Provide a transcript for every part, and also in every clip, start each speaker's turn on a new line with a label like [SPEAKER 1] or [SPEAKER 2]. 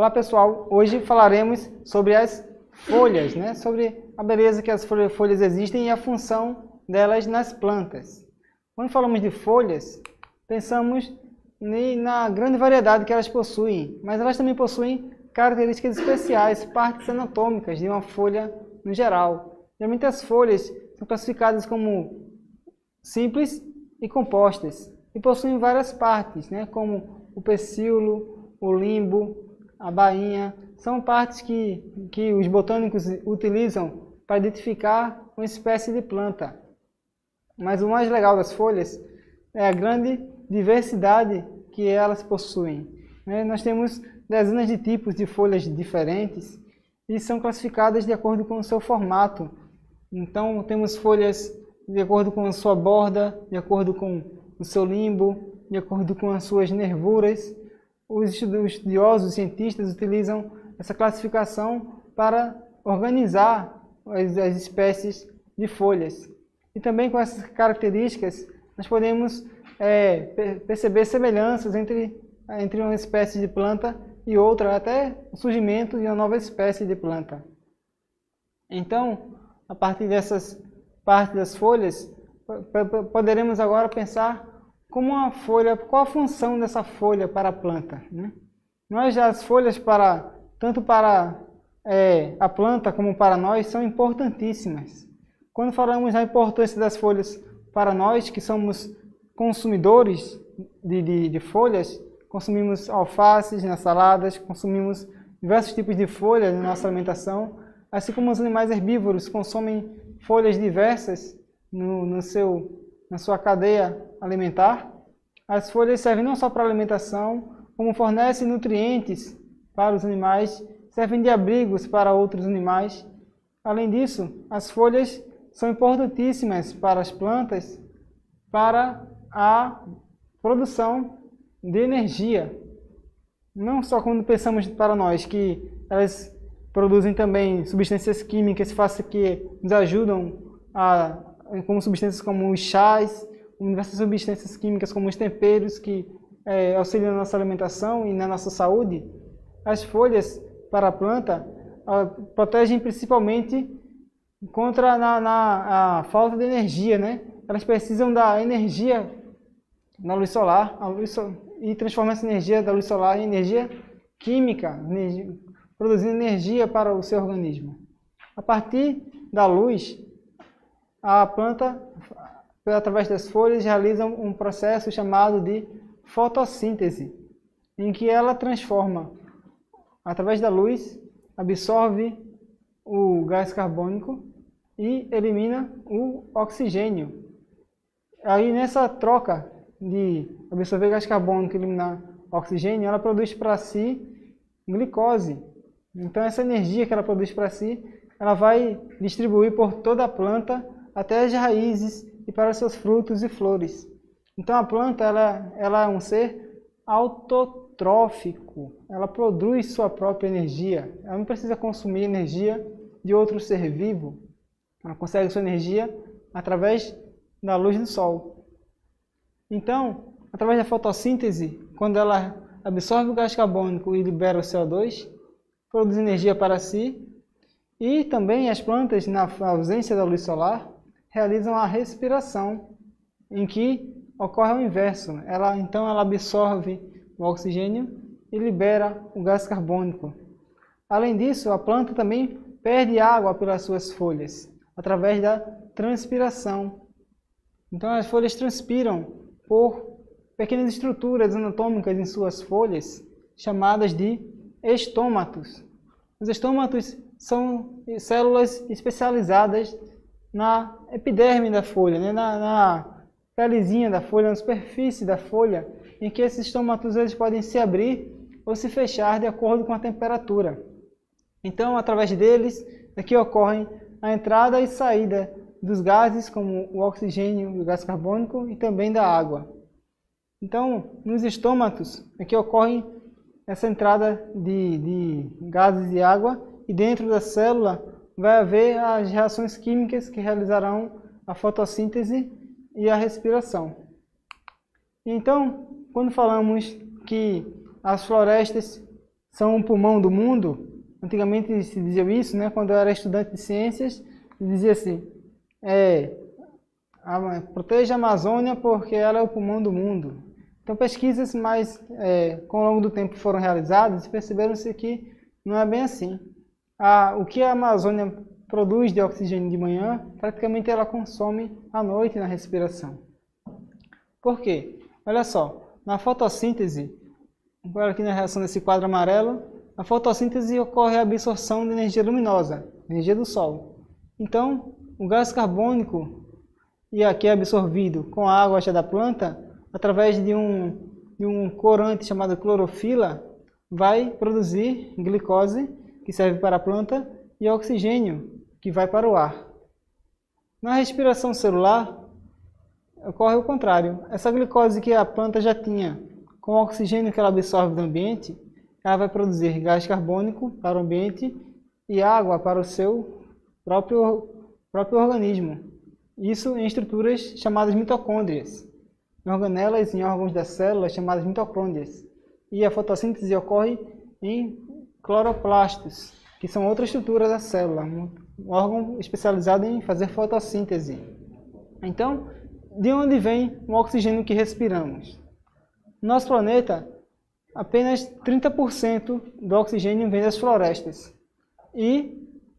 [SPEAKER 1] Olá pessoal, hoje falaremos sobre as folhas, né? Sobre a beleza que as folhas existem e a função delas nas plantas. Quando falamos de folhas, pensamos na grande variedade que elas possuem, mas elas também possuem características especiais, partes anatômicas de uma folha no geral. Geralmente as folhas são classificadas como simples e compostas e possuem várias partes, né? Como o pecíolo, o limbo, a bainha, são partes que os botânicos utilizam para identificar uma espécie de planta. Mas o mais legal das folhas é a grande diversidade que elas possuem. Nós temos dezenas de tipos de folhas diferentes e são classificadas de acordo com o seu formato. Então temos folhas de acordo com a sua borda, de acordo com o seu limbo, de acordo com as suas nervuras. Os estudiosos, os cientistas utilizam essa classificação para organizar as espécies de folhas. E também com essas características nós podemos perceber semelhanças entre uma espécie de planta e outra, até o surgimento de uma nova espécie de planta. Então, a partir dessas partes das folhas, poderemos agora pensar como uma folha, qual a função dessa folha para a planta, né? As folhas, tanto para a planta como para nós, são importantíssimas. Quando falamos da importância das folhas para nós, que somos consumidores de folhas, consumimos alfaces nas saladas, consumimos diversos tipos de folhas na nossa alimentação, assim como os animais herbívoros consomem folhas diversas na sua cadeia alimentar. As folhas servem não só para alimentação, como fornecem nutrientes para os animais, servem de abrigos para outros animais. Além disso, as folhas são importantíssimas para as plantas, para a produção de energia. Não só quando pensamos para nós que elas produzem também substâncias químicas que nos ajudam como substâncias como os chás, diversas substâncias químicas como os temperos que auxiliam na nossa alimentação e na nossa saúde. As folhas para a planta protegem principalmente contra a falta de energia, né? Elas precisam da energia da luz solar, e transformar essa energia da luz solar em energia química, produzindo energia para o seu organismo. A partir da luz, a planta, através das folhas, realiza um processo chamado de fotossíntese, em que ela transforma, através da luz, absorve o gás carbônico e elimina o oxigênio. Aí nessa troca de absorver gás carbônico e eliminar oxigênio, ela produz para si glicose. Então essa energia que ela produz para si, ela vai distribuir por toda a planta até as raízes e para seus frutos e flores. Então a planta ela é um ser autotrófico, ela produz sua própria energia, ela não precisa consumir energia de outro ser vivo, ela consegue sua energia através da luz do sol. Então, através da fotossíntese, quando ela absorve o gás carbônico e libera o CO2, produz energia para si, e também as plantas, na ausência da luz solar, realizam a respiração, em que ocorre o inverso. Então ela absorve o oxigênio e libera o gás carbônico. Além disso, a planta também perde água pelas suas folhas, através da transpiração. Então as folhas transpiram por pequenas estruturas anatômicas em suas folhas, chamadas de estômatos. Os estômatos são células especializadas na epiderme da folha, né? na pelezinha da folha, na superfície da folha, em que esses estômatos eles podem se abrir ou se fechar de acordo com a temperatura. Então, através deles, aqui ocorrem a entrada e saída dos gases, como o oxigênio, o gás carbônico e também da água. Então, nos estômatos, aqui ocorre essa entrada de gases e água, e dentro da célula vai haver as reações químicas que realizarão a fotossíntese e a respiração. Então, quando falamos que as florestas são o pulmão do mundo. Antigamente se dizia isso, né? Quando eu era estudante de ciências, dizia assim, proteja a Amazônia porque ela é o pulmão do mundo. Então pesquisas mais, com o longo do tempo foram realizadas e perceberam-se que não é bem assim. O que a Amazônia produz de oxigênio de manhã, praticamente ela consome à noite na respiração. Por quê? Olha só, na fotossíntese, agora aqui na reação desse quadro amarelo, na fotossíntese ocorre a absorção de energia luminosa, energia do Sol. Então, o gás carbônico e aqui é absorvido com a água da planta, através de um corante chamado clorofila, vai produzir glicose, que serve para a planta, e oxigênio, que vai para o ar. Na respiração celular, ocorre o contrário. Essa glicose que a planta já tinha, com o oxigênio que ela absorve do ambiente, ela vai produzir gás carbônico para o ambiente e água para o seu próprio organismo. Isso em estruturas chamadas mitocôndrias, em organelas e em órgãos das células chamadas mitocôndrias. E a fotossíntese ocorre em cloroplastos, que são outra estrutura da célula, um órgão especializado em fazer fotossíntese. Então, de onde vem o oxigênio que respiramos? No nosso planeta, apenas 30% do oxigênio vem das florestas e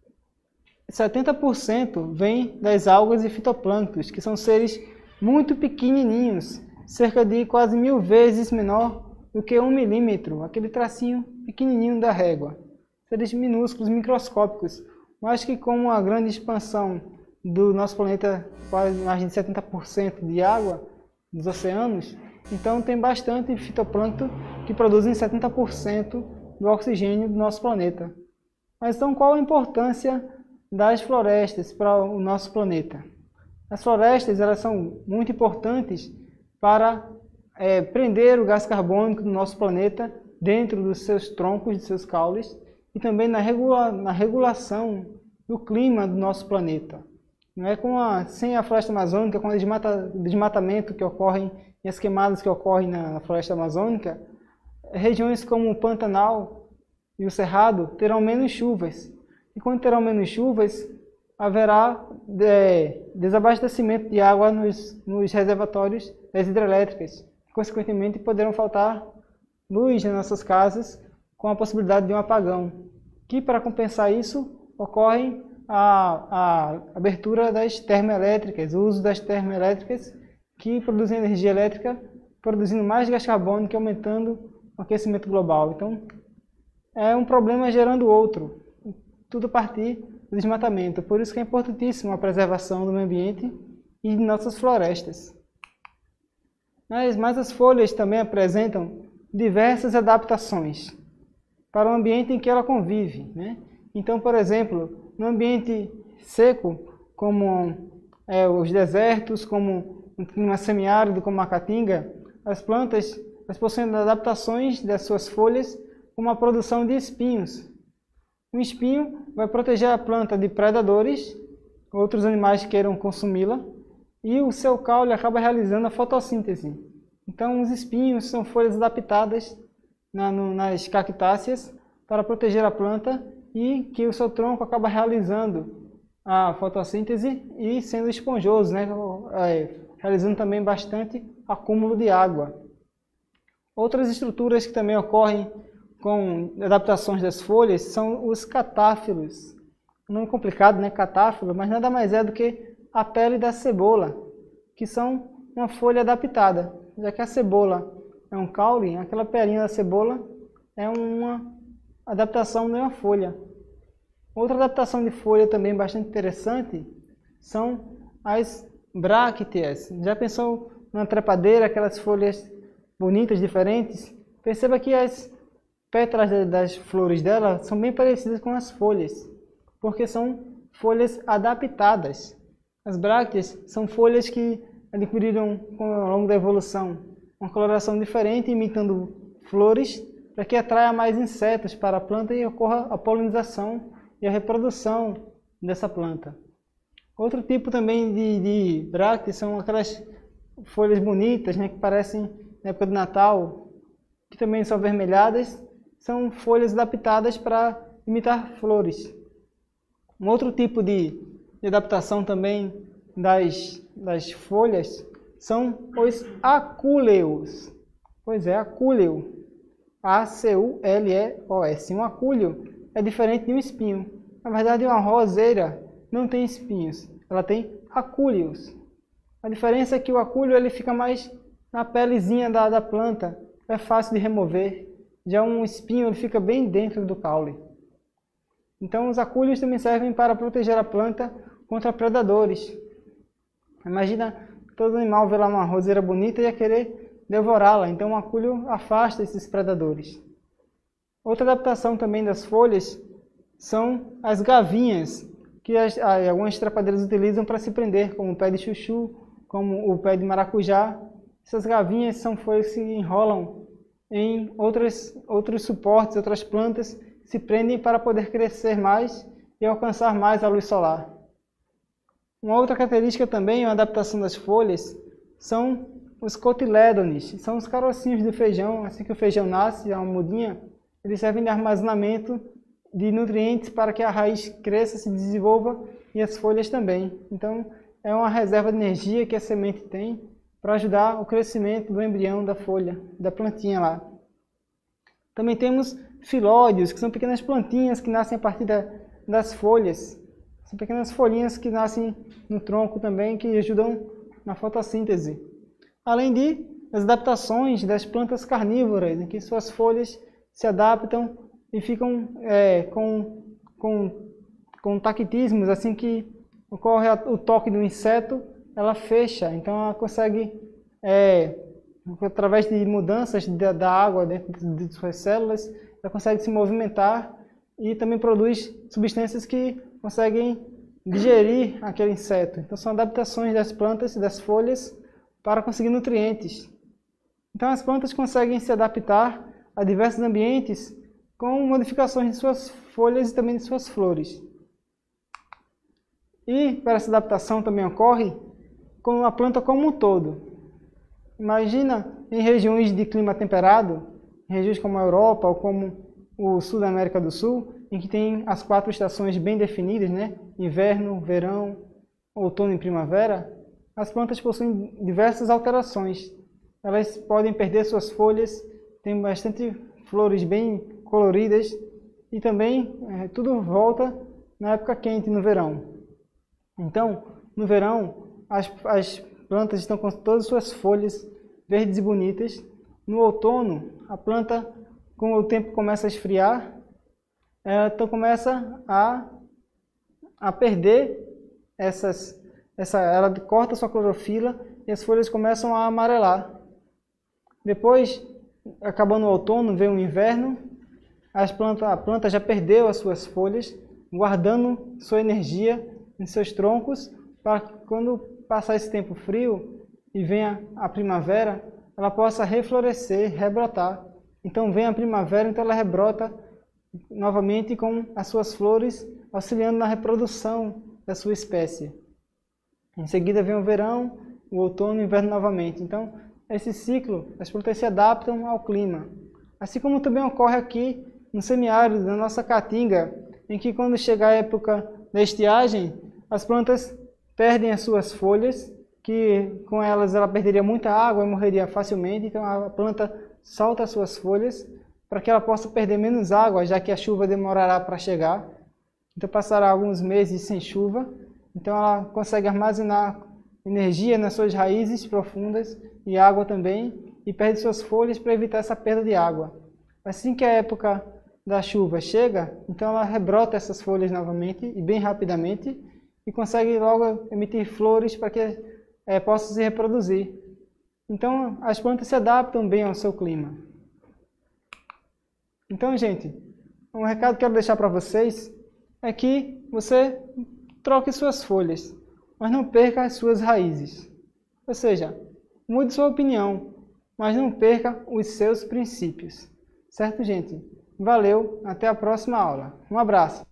[SPEAKER 1] 70% vem das algas e fitoplânctons, que são seres muito pequenininhos, cerca de quase 1000 vezes menor do que 1 milímetro, aquele tracinho pequenininho da régua. Seres minúsculos, microscópicos, mas que com a grande expansão do nosso planeta, quase mais de 70% de água dos oceanos, então tem bastante fitoplâncton que produzem 70% do oxigênio do nosso planeta. Mas então qual a importância das florestas para o nosso planeta? As florestas elas são muito importantes para prender o gás carbônico do nosso planeta dentro dos seus troncos, de seus caules, e também na regulação do clima do nosso planeta. Não é sem a floresta amazônica, com o desmatamento que ocorre e as queimadas que ocorrem na floresta amazônica, regiões como o Pantanal e o Cerrado terão menos chuvas. E quando terão menos chuvas, haverá desabastecimento de água nos reservatórios das hidrelétricas. Consequentemente, poderão faltar luz nas nossas casas com a possibilidade de um apagão. Que, para compensar isso, ocorre a abertura das termoelétricas, o uso das termoelétricas que produzem energia elétrica, produzindo mais gás carbônico e aumentando o aquecimento global. Então, é um problema gerando outro. Tudo a partir do desmatamento. Por isso que é importantíssima a preservação do meio ambiente e de nossas florestas. Mas as folhas também apresentam diversas adaptações para o ambiente em que ela convive, né? Então, por exemplo, no ambiente seco, como os desertos, como um clima semiárido, como a caatinga, as plantas possuem adaptações das suas folhas como a produção de espinhos. Um espinho vai proteger a planta de predadores, outros animais que queiram consumi-la, e o seu caule acaba realizando a fotossíntese. Então, os espinhos são folhas adaptadas nas cactáceas para proteger a planta e que o seu tronco acaba realizando a fotossíntese e sendo esponjoso, né? Realizando também bastante acúmulo de água. Outras estruturas que também ocorrem com adaptações das folhas são os catáfilos. Um nome complicado, né? Catáfilo, mas nada mais é do que a pele da cebola, que são uma folha adaptada. Já que a cebola é um caule, aquela pelinha da cebola é uma adaptação de uma folha. Outra adaptação de folha também bastante interessante são as brácteas. Já pensou numa trepadeira, aquelas folhas bonitas, diferentes? Perceba que as pétalas das flores dela são bem parecidas com as folhas, porque são folhas adaptadas. As brácteas são folhas que adquiriram ao longo da evolução uma coloração diferente, imitando flores, para que atraia mais insetos para a planta e ocorra a polinização e a reprodução dessa planta. Outro tipo também de brácteas são aquelas folhas bonitas, né, que parecem na época do Natal, que também são avermelhadas são folhas adaptadas para imitar flores. Um outro tipo de adaptação também das folhas são os acúleos. Pois é, acúleo. A-C-U-L-E-O-S. Um acúleo é diferente de um espinho. Na verdade, uma roseira não tem espinhos, ela tem acúleos. A diferença é que o acúleo ele fica mais na pelezinha da planta, é fácil de remover. Já um espinho ele fica bem dentro do caule. Então os acúleos também servem para proteger a planta contra predadores. Imagina todo animal ver lá uma roseira bonita e ia querer devorá-la, então o acúleo afasta esses predadores. Outra adaptação também das folhas são as gavinhas, que algumas trepadeiras utilizam para se prender, como o pé de chuchu, como o pé de maracujá. Essas gavinhas são folhas que se enrolam em outros suportes, outras plantas, se prendem para poder crescer mais e alcançar mais a luz solar. Uma outra característica também, uma adaptação das folhas, são os cotilédones, são os carocinhos do feijão. Assim que o feijão nasce, é uma mudinha, eles servem de armazenamento de nutrientes para que a raiz cresça, se desenvolva e as folhas também. Então, é uma reserva de energia que a semente tem para ajudar o crescimento do embrião da folha, da plantinha lá. Também temos filódios, que são pequenas plantinhas que nascem a partir das folhas. São pequenas folhinhas que nascem no tronco também, que ajudam na fotossíntese. Além das adaptações das plantas carnívoras, em que suas folhas se adaptam e ficam com tactismos, assim que ocorre o toque do inseto, ela fecha, então ela consegue, através de mudanças da água dentro de suas células, ela consegue se movimentar e também produz substâncias que conseguem digerir aquele inseto. Então são adaptações das plantas e das folhas para conseguir nutrientes. Então as plantas conseguem se adaptar a diversos ambientes com modificações de suas folhas e também de suas flores. E para essa adaptação também ocorre com a planta como um todo. Imagina em regiões de clima temperado, em regiões como a Europa ou como o sul da América do Sul, em que tem as 4 estações bem definidas, né? Inverno, verão, outono e primavera, as plantas possuem diversas alterações. Elas podem perder suas folhas, tem bastante flores bem coloridas e também tudo volta na época quente, no verão. Então, no verão, as plantas estão com todas as suas folhas verdes e bonitas. No outono, a planta, com o tempo começa a esfriar, então começa a perder ela corta sua clorofila e as folhas começam a amarelar. Depois, acabando o outono, vem o inverno, a planta já perdeu as suas folhas, guardando sua energia em seus troncos, para que quando passar esse tempo frio e venha a primavera, ela possa reflorescer, rebrotar. Então vem a primavera, então ela rebrota novamente com as suas flores, auxiliando na reprodução da sua espécie. Em seguida vem o verão, o outono e o inverno novamente. Então, esse ciclo, as plantas se adaptam ao clima. Assim como também ocorre aqui no semiárido da nossa caatinga, em que quando chega a época da estiagem, as plantas perdem as suas folhas, que com elas ela perderia muita água e morreria facilmente. Então a planta solta as suas folhas para que ela possa perder menos água, já que a chuva demorará para chegar. Então passará alguns meses sem chuva. Então ela consegue armazenar energia nas suas raízes profundas e água também, e perde suas folhas para evitar essa perda de água. Assim que a época da chuva chega, então ela rebrota essas folhas novamente e bem rapidamente e consegue logo emitir flores para que possa se reproduzir. Então as plantas se adaptam bem ao seu clima. Então, gente, um recado que eu quero deixar para vocês é que você troque suas folhas, mas não perca as suas raízes. Ou seja, mude sua opinião, mas não perca os seus princípios. Certo, gente? Valeu, até a próxima aula. Um abraço!